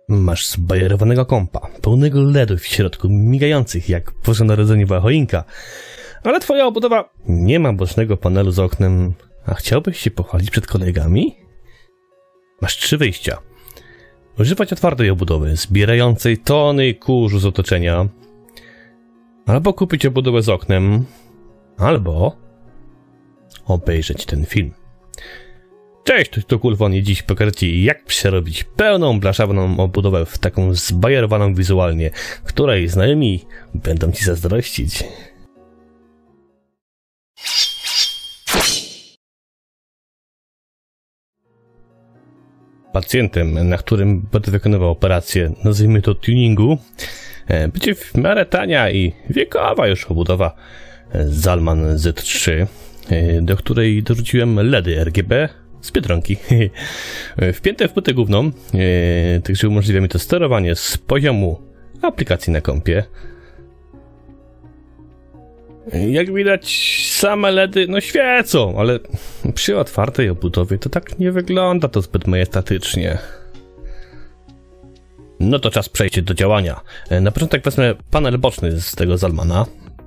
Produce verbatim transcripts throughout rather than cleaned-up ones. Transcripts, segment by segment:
Masz zbajerowanego kompa, pełnego ledów w środku, migających jak Boże Narodzenie choinka. Ale twoja obudowa nie ma bocznego panelu z oknem. A chciałbyś się pochwalić przed kolegami? Masz trzy wyjścia. Używać otwartej obudowy, zbierającej tony kurzu z otoczenia. Albo kupić obudowę z oknem. Albo obejrzeć ten film. Cześć, to Kulfon i dziś pokażę ci, jak przerobić pełną blaszawną obudowę w taką zbajerowaną wizualnie, której znajomi będą ci zazdrościć. Pacjentem, na którym będę wykonywał operację, nazwijmy to tuningu, będzie w miarę tania i wiekowa już obudowa Zalman Z trzy, do której dorzuciłem LEDy R G B z Biedronki. Wpięte w płytę główną, także umożliwia mi to sterowanie z poziomu aplikacji na kompie. Jak widać, same LEDy no świecą, ale przy otwartej obudowie to tak nie wygląda to zbyt majestatycznie. No to czas przejść do działania. Na początek wezmę panel boczny z tego Zalmana.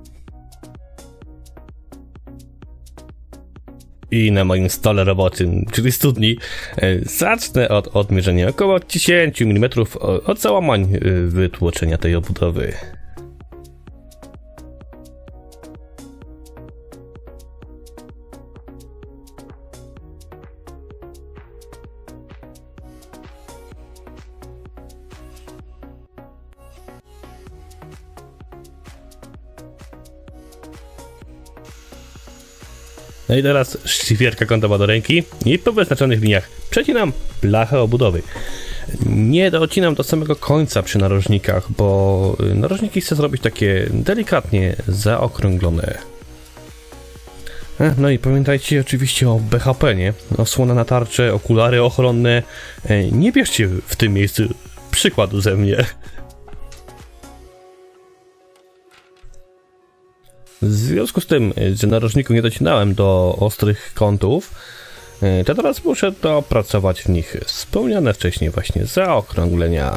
I na moim stole roboczym, czyli studni, zacznę od odmierzenia około dziesięć milimetrów od załamań wytłoczenia tej obudowy. No i teraz szlifierka kątowa do ręki i po wyznaczonych liniach przecinam blachę obudowy. Nie docinam do samego końca przy narożnikach, bo narożniki chcę zrobić takie delikatnie zaokrąglone. No i pamiętajcie oczywiście o B H P, nie? Osłona na tarczę, okulary ochronne. Nie bierzcie w tym miejscu przykładu ze mnie. W związku z tym, że narożniku nie docinałem do ostrych kątów, to teraz muszę dopracować w nich wspomniane wcześniej właśnie zaokrąglenia.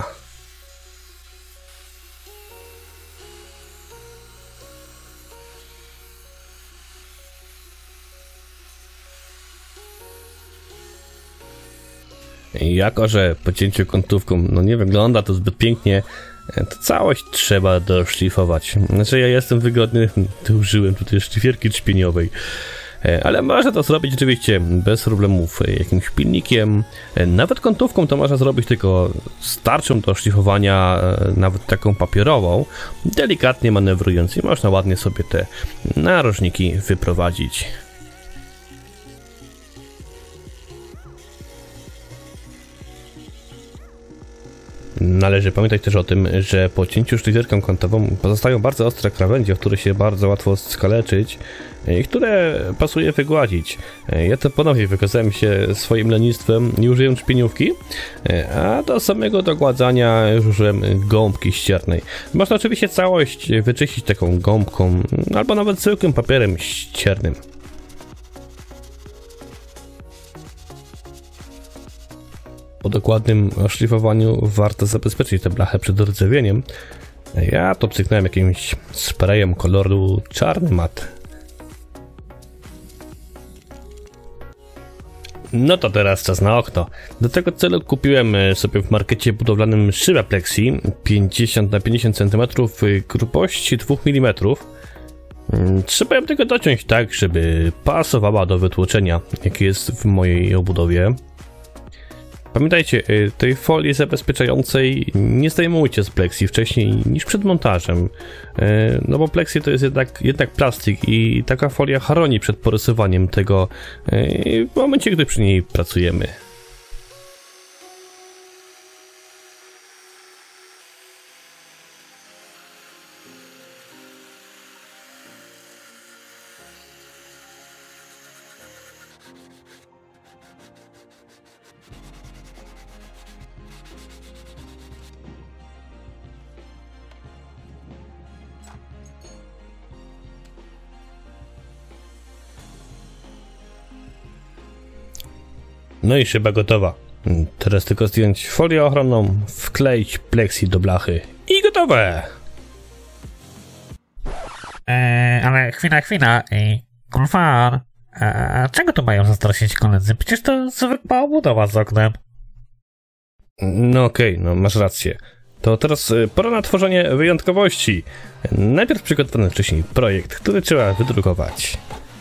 Jako że po cięciu kątówką no nie wygląda to zbyt pięknie, to całość trzeba doszlifować. Znaczy ja jestem wygodny, to użyłem tutaj szlifierki trzpieniowej. Ale można to zrobić oczywiście bez problemów jakimś pilnikiem. Nawet kątówką to można zrobić tylko z tarczą do szlifowania, nawet taką papierową, delikatnie manewrując i można ładnie sobie te narożniki wyprowadzić. Należy pamiętać też o tym, że po cięciu szlifierką kątową pozostają bardzo ostre krawędzie, w które się bardzo łatwo skaleczyć i które pasuje wygładzić. Ja to ponownie wykazałem się swoim lenistwem, nie użyłem trzpieniówki, a do samego dogładzania użyłem gąbki ściernej. Można oczywiście całość wyczyścić taką gąbką, albo nawet zwykłym papierem ściernym. Po dokładnym oszlifowaniu warto zabezpieczyć tę blachę przed rdzewieniem. Ja to pstryknąłem jakimś sprayem koloru czarny mat. No to teraz czas na okno. Do tego celu kupiłem sobie w markecie budowlanym szybę plexi pięćdziesiąt na pięćdziesiąt centymetrów grubości dwa milimetry. Trzeba ją tylko dociąć tak, żeby pasowała do wytłoczenia, jakie jest w mojej obudowie. Pamiętajcie, tej folii zabezpieczającej nie zdejmujcie z plexi wcześniej niż przed montażem, no bo plexi to jest jednak, jednak plastik i taka folia chroni przed porysowaniem tego w momencie, gdy przy niej pracujemy. No i szyba gotowa. Teraz tylko zdjąć folię ochronną, wkleić plexi do blachy i gotowe! Eee, ale chwila, chwila. Eee, Kulfan, a czego tu mają zastraszyć koledzy? Przecież to zwykła obudowa z oknem. No okej, okay, no masz rację. To teraz pora na tworzenie wyjątkowości. Najpierw przygotowany wcześniej projekt, który trzeba wydrukować.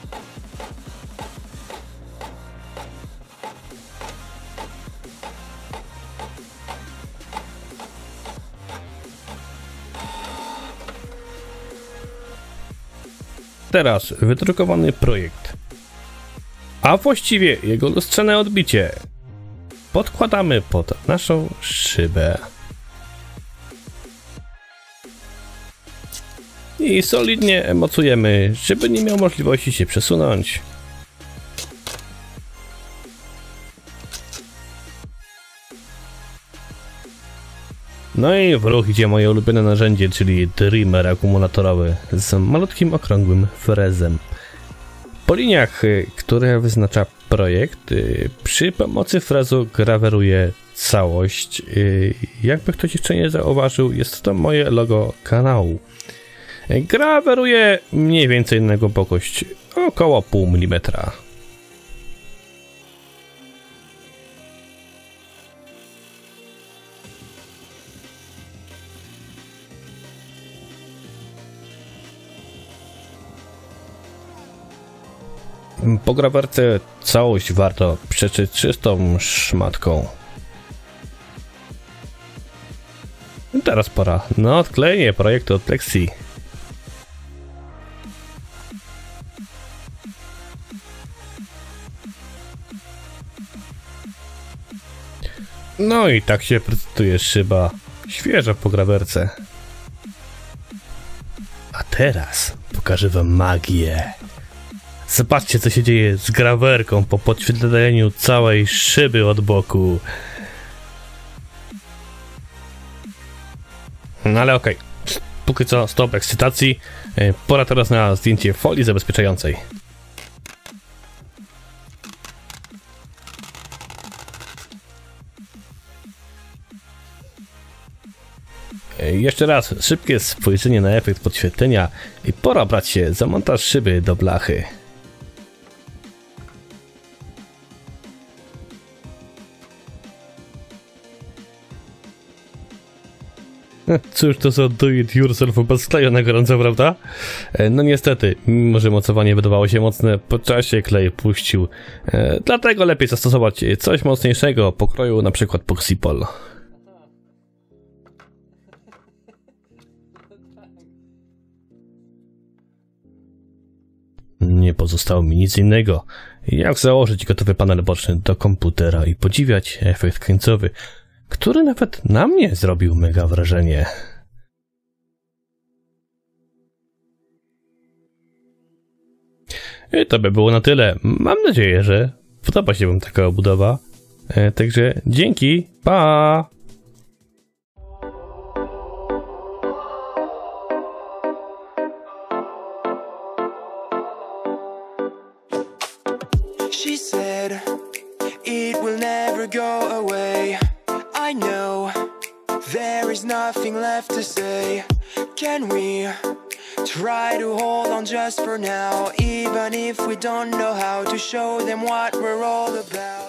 Teraz wydrukowany projekt, a właściwie jego lustrzane odbicie podkładamy pod naszą szybę i solidnie mocujemy, żeby nie miał możliwości się przesunąć. No i w ruch idzie moje ulubione narzędzie, czyli trimmer akumulatorowy z malutkim okrągłym frezem. Po liniach, które wyznacza projekt, przy pomocy frezu graweruję całość. Jakby ktoś jeszcze nie zauważył, jest to moje logo kanału. Graweruję mniej więcej na głębokość około pół milimetra. Po grawerce całość warto przeczyć czystą szmatką. Teraz pora na odklejenie projektu od plexi. No i tak się prezentuje szyba świeża po grawerce. A teraz pokażę wam magię. Zobaczcie, co się dzieje z grawerką po podświetleniu całej szyby od boku. No ale okej, okay. Póki co stop ekscytacji. Pora teraz na zdjęcie folii zabezpieczającej. Jeszcze raz szybkie spojrzenie na efekt podświetlenia i pora brać się za montaż szyby do blachy. Cóż to za do it yourself bez kleju na gorąco, prawda? No niestety, mimo że mocowanie wydawało się mocne, po czasie klej puścił. Dlatego lepiej zastosować coś mocniejszego, pokroju na przykład Poxipol. Nie pozostało mi nic innego, jak założyć gotowy panel boczny do komputera i podziwiać efekt końcowy, który nawet na mnie zrobił mega wrażenie. I to by było na tyle. Mam nadzieję, że podoba się wam taka obudowa. Także dzięki, pa! She said it will never go away. I know there is nothing left to say. Can we try to hold on just for now, even if we don't know how to show them what we're all about?